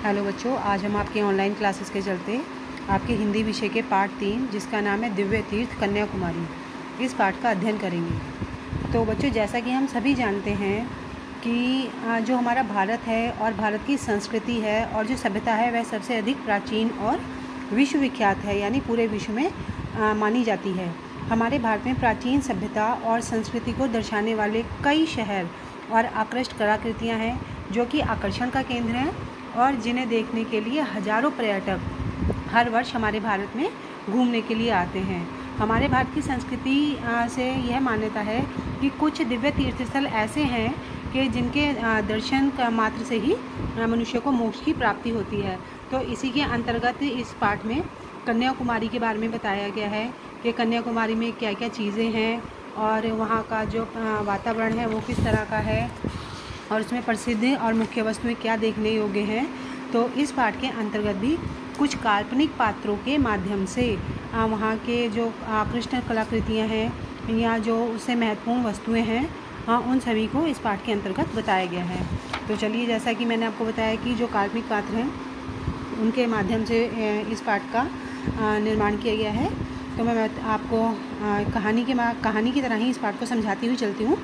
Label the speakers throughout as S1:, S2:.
S1: Hello बच्चों, आज हम आपके ऑनलाइन क्लासेस के चलते आपके हिंदी विषय के पाठ 3 जिसका नाम है दिव्य तीर्थ कन्याकुमारी, इस पाठ का अध्ययन करेंगे। तो बच्चों, जैसा कि हम सभी जानते हैं कि जो हमारा भारत है और भारत की संस्कृति है और जो सभ्यता है वह सबसे अधिक प्राचीन और विश्वविख्यात है, यानी पूरे विश्व में मानी जाती है। हमारे भारत में प्राचीन सभ्यता और संस्कृति को दर्शाने वाले कई शहर और आकृष्ट कलाकृतियाँ हैं जो कि आकर्षण का केंद्र हैं और जिन्हें देखने के लिए हजारों पर्यटक हर वर्ष हमारे भारत में घूमने के लिए आते हैं। हमारे भारत की संस्कृति से यह मान्यता है कि कुछ दिव्य तीर्थ स्थल ऐसे हैं कि जिनके दर्शन का मात्र से ही मनुष्य को मोक्ष की प्राप्ति होती है। तो इसी के अंतर्गत इस पाठ में कन्याकुमारी के बारे में बताया गया है कि कन्याकुमारी में क्या क्या चीज़ें हैं और वहाँ का जो वातावरण है वो किस तरह का है और उसमें प्रसिद्ध और मुख्य वस्तुएं क्या देखने योग्य हैं। तो इस पाठ के अंतर्गत भी कुछ काल्पनिक पात्रों के माध्यम से वहाँ के जो आकृष्ट कलाकृतियाँ हैं या जो उससे महत्वपूर्ण वस्तुएं हैं उन सभी को इस पाठ के अंतर्गत बताया गया है। तो चलिए, जैसा कि मैंने आपको बताया कि जो काल्पनिक पात्र हैं उनके माध्यम से इस पाठ का निर्माण किया गया है, तो मैं आपको कहानी की तरह ही इस पाठ को समझाती हुई चलती हूँ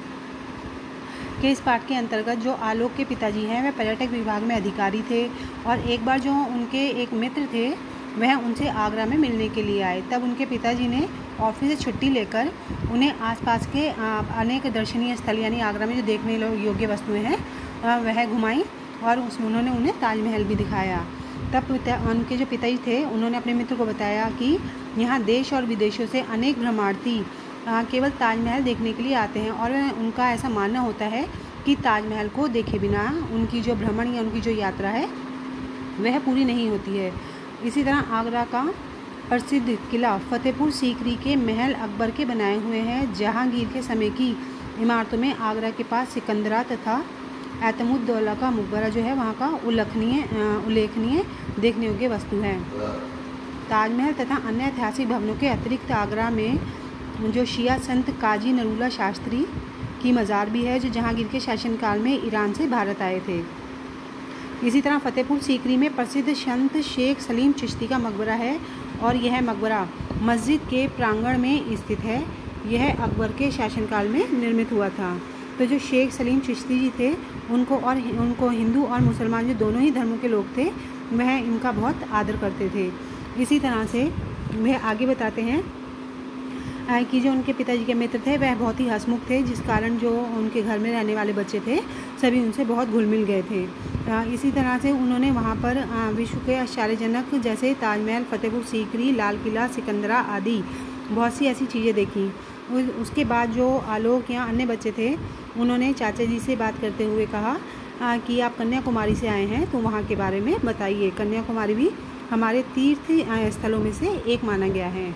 S1: कि इस पाठ के अंतर्गत जो आलोक के पिताजी हैं वह पर्यटक विभाग में अधिकारी थे और एक बार जो उनके एक मित्र थे वह उनसे आगरा में मिलने के लिए आए। तब उनके पिताजी ने ऑफिस से छुट्टी लेकर उन्हें आसपास के अनेक दर्शनीय स्थल यानी आगरा में जो देखने योग्य वस्तुएं हैं वह घुमाई और उसमें उन्होंने उन्हें ताजमहल भी दिखाया। तब उनके जो पिताजी थे उन्होंने अपने मित्र को बताया कि यहाँ देश और विदेशों से अनेक भ्रमणार्थी केवल ताजमहल देखने के लिए आते हैं और उनका ऐसा मानना होता है कि ताजमहल को देखे बिना उनकी जो भ्रमण या उनकी जो यात्रा है वह पूरी नहीं होती है। इसी तरह आगरा का प्रसिद्ध किला फतेहपुर सीकरी के महल अकबर के बनाए हुए हैं। जहांगीर के समय की इमारतों में आगरा के पास सिकंदरा तथा एतमुद्दौला का मकबरा जो है वहाँ का उल्लेखनीय देखने योग्य वस्तु है। ताजमहल तथा अन्य ऐतिहासिक भवनों के अतिरिक्त आगरा में जो शिया संत काजी नरूला शास्त्री की मज़ार भी है जो जहांगीर के शासनकाल में ईरान से भारत आए थे। इसी तरह फतेहपुर सीकरी में प्रसिद्ध संत शेख सलीम चिश्ती का मकबरा है और यह मकबरा मस्जिद के प्रांगण में स्थित है। यह अकबर के शासनकाल में निर्मित हुआ था। तो जो शेख सलीम चिश्ती जी थे उनको हिंदू और मुसलमान जो दोनों ही धर्मों के लोग थे वह इनका बहुत आदर करते थे। इसी तरह से वह आगे बताते हैं कि जो उनके पिताजी के मित्र थे वह बहुत ही हंसमुख थे, जिस कारण जो उनके घर में रहने वाले बच्चे थे सभी उनसे बहुत घुल मिल गए थे। इसी तरह से उन्होंने वहाँ पर विश्व के आश्चर्यजनक जैसे ताजमहल, फतेहपुर सीकरी, लाल किला, सिकंदरा आदि बहुत सी ऐसी चीज़ें देखी। उसके बाद जो आलोक या अन्य बच्चे थे उन्होंने चाचा जी से बात करते हुए कहा कि आप कन्याकुमारी से आए हैं तो वहाँ के बारे में बताइए। कन्याकुमारी भी हमारे तीर्थ स्थलों में से एक माना गया है।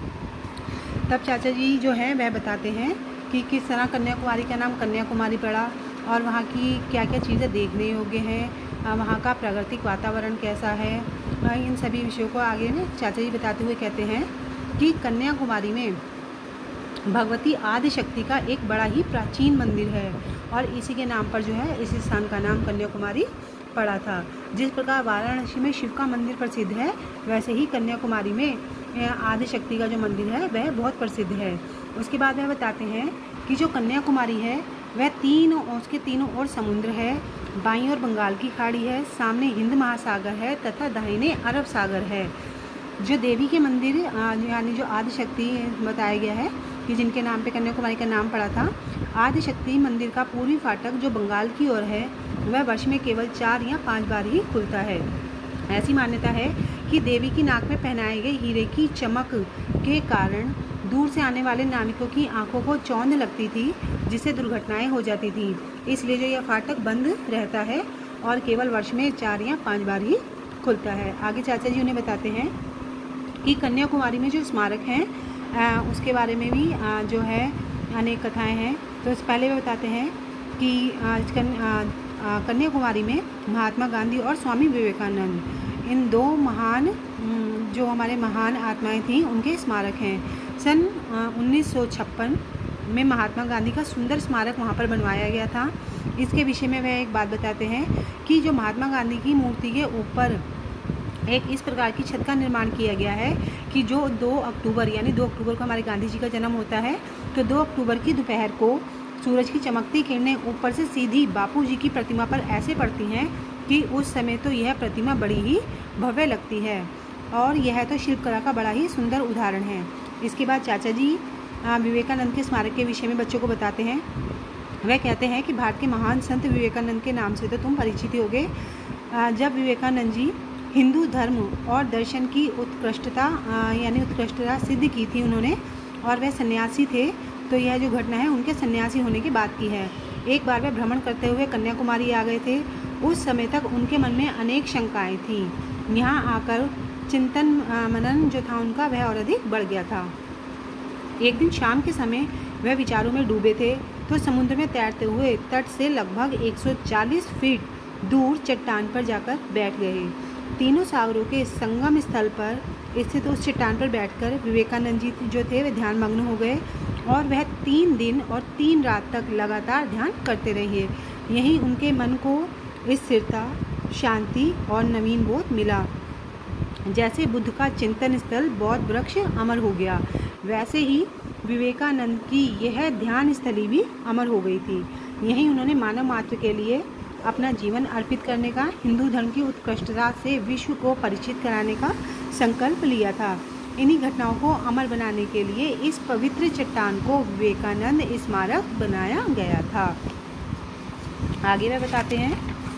S1: तब चाचा जी जो है वह बताते हैं कि किस तरह कन्याकुमारी का नाम कन्याकुमारी पड़ा और वहाँ की क्या क्या चीज़ें देखने योग्य हैं, वहाँ का प्राकृतिक वातावरण कैसा है। इन सभी विषयों को आगे में चाचा जी बताते हुए कहते हैं कि कन्याकुमारी में भगवती आदिशक्ति का एक बड़ा ही प्राचीन मंदिर है और इसी के नाम पर जो है इस स्थान का नाम कन्याकुमारी पड़ा था। जिस प्रकार वाराणसी में शिव का मंदिर प्रसिद्ध है वैसे ही कन्याकुमारी में आदिशक्ति का जो मंदिर है वह बहुत प्रसिद्ध है। उसके बाद वह बताते हैं कि जो कन्याकुमारी है वह उसके तीनों ओर समुद्र है। बाईं ओर बंगाल की खाड़ी है, सामने हिंद महासागर है तथा दाहिने अरब सागर है। जो देवी के मंदिर यानी जो आदिशक्ति बताया गया है कि जिनके नाम पे कन्याकुमारी का नाम पड़ा था, आदिशक्ति मंदिर का पूर्वी फाटक जो बंगाल की ओर है वह वर्ष में केवल 4 या 5 बार ही खुलता है। ऐसी मान्यता है कि देवी की नाक में पहनाए गए हीरे की चमक के कारण दूर से आने वाले नाविकों की आंखों को चौंध लगती थी, जिससे दुर्घटनाएं हो जाती थी। इसलिए जो यह फाटक बंद रहता है और केवल वर्ष में 4 या 5 बार ही खुलता है। आगे चाचा जी उन्हें बताते हैं कि कन्याकुमारी में जो स्मारक हैं उसके बारे में भी जो है अनेक कथाएँ हैं। तो पहले वे बताते हैं कि कन्याकुमारी में महात्मा गांधी और स्वामी विवेकानंद इन दो महान जो हमारे महान आत्माएं थीं उनके स्मारक हैं। सन 1956 में महात्मा गांधी का सुंदर स्मारक वहाँ पर बनवाया गया था। इसके विषय में वह एक बात बताते हैं कि जो महात्मा गांधी की मूर्ति के ऊपर एक इस प्रकार की छत का निर्माण किया गया है कि जो 2 अक्टूबर यानी 2 अक्टूबर को हमारे गांधी जी का जन्म होता है, तो 2 अक्टूबर की दोपहर को सूरज की चमकती किरणें ऊपर से सीधी बापू जी की प्रतिमा पर ऐसे पड़ती हैं कि उस समय तो यह प्रतिमा बड़ी ही भव्य लगती है और यह तो शिल्पकला का बड़ा ही सुंदर उदाहरण है। इसके बाद चाचा जी विवेकानंद के स्मारक के विषय में बच्चों को बताते हैं। वह कहते हैं कि भारत के महान संत विवेकानंद के नाम से तो तुम परिचित होगे। जब विवेकानंद जी हिंदू धर्म और दर्शन की उत्कृष्टता सिद्ध की थी उन्होंने, और वह सन्यासी थे, तो यह जो घटना है उनके सन्यासी होने की बात की है। एक बार वह भ्रमण करते हुए कन्याकुमारी आ गए थे। उस समय तक उनके मन में अनेक शंकाएं थीं। यहाँ आकर चिंतन मनन जो था उनका वह और अधिक बढ़ गया था। एक दिन शाम के समय वह विचारों में डूबे थे तो समुद्र में तैरते हुए तट से लगभग 140 फीट दूर चट्टान पर जाकर बैठ गए। तीनों सागरों के संगम स्थल पर स्थित उस चट्टान पर बैठकर विवेकानंद जी जो थे वे ध्यान मग्न हो गए और वह 3 दिन और 3 रात तक लगातार ध्यान करते रहे। यहीं उनके मन को स्थिरता, शांति और नवीन बोध मिला। जैसे बुद्ध का चिंतन स्थल बौद्ध वृक्ष अमर हो गया, वैसे ही विवेकानंद की यह ध्यान स्थली भी अमर हो गई थी। यहीं उन्होंने मानव मात्र के लिए अपना जीवन अर्पित करने का, हिंदू धर्म की उत्कृष्टता से विश्व को परिचित कराने का संकल्प लिया था। इन्हीं घटनाओं को अमर बनाने के लिए इस पवित्र चट्टान को विवेकानंद स्मारक बनाया गया था। आगे वह बताते हैं,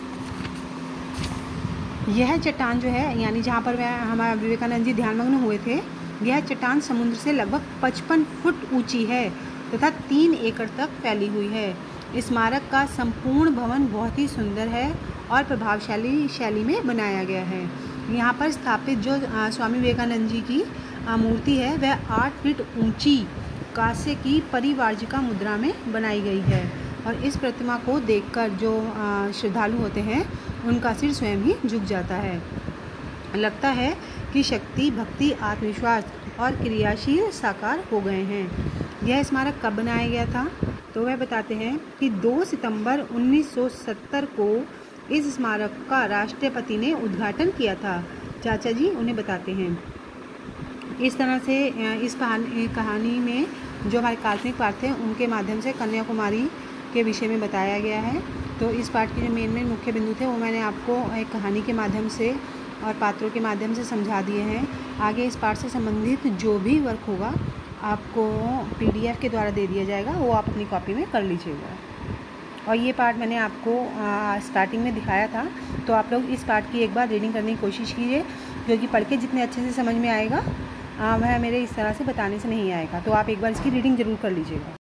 S1: यह चट्टान जो है यानी जहाँ पर वह हमारे विवेकानंद जी ध्यानमग्न हुए थे, यह चट्टान समुद्र से लगभग 55 फुट ऊंची है तथा 3 एकड़ तक फैली हुई है। स्मारक का संपूर्ण भवन बहुत ही सुंदर है और प्रभावशाली शैली में बनाया गया है। यहाँ पर स्थापित जो स्वामी विवेकानंद जी की मूर्ति है वह 8 फीट ऊंची कांस्य की परिवार्जिका मुद्रा में बनाई गई है और इस प्रतिमा को देखकर जो श्रद्धालु होते हैं उनका सिर स्वयं ही झुक जाता है। लगता है कि शक्ति, भक्ति, आत्मविश्वास और क्रियाशील साकार हो गए हैं। यह स्मारक कब बनाया गया था? तो वह बताते हैं कि 2 सितंबर 1970 को इस स्मारक का राष्ट्रपति ने उद्घाटन किया था। चाचा जी उन्हें बताते हैं। इस तरह से इस कहानी में जो हमारे काल्पनिक पात्र थे उनके माध्यम से कन्याकुमारी के विषय में बताया गया है। तो इस पाठ के जो मेन मुख्य बिंदु थे वो मैंने आपको एक कहानी के माध्यम से और पात्रों के माध्यम से समझा दिए हैं। आगे इस पाठ से संबंधित जो भी वर्क होगा आपको PDF के द्वारा दे दिया जाएगा, वो आप अपनी कॉपी में कर लीजिएगा। और ये पार्ट मैंने आपको स्टार्टिंग में दिखाया था, तो आप लोग इस पार्ट की एक बार रीडिंग करने की कोशिश कीजिए, क्योंकि पढ़ के जितने अच्छे से समझ में आएगा वह मेरे इस तरह से बताने से नहीं आएगा। तो आप एक बार इसकी रीडिंग ज़रूर कर लीजिएगा।